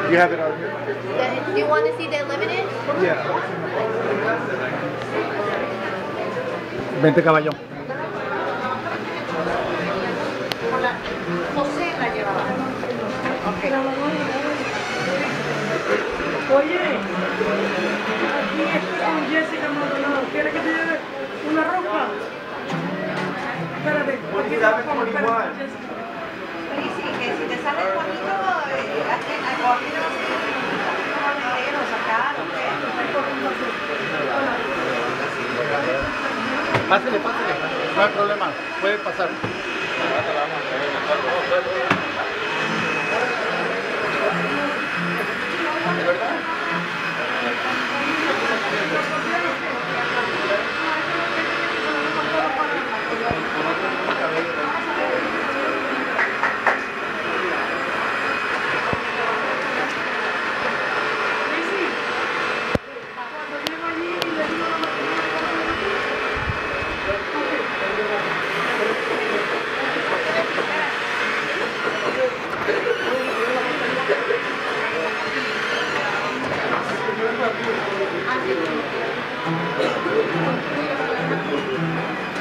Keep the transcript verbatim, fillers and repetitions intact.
You have it out here? The, do you want to see the limited? Yeah. Vente, caballo. José la llevaba. Okay. Oye, aquí estoy con Jessica Maldonado. ¿Quieres que te lleve una ropa? Espérate, aquí está como espérate, Jessica. Sí, sí, que si te sale bonito, eh, aquí no vas a ir dinero, sacar, ¿o qué? Pásale, pásale. No hay problema. Puede pasar. ¿De verdad? Thank you.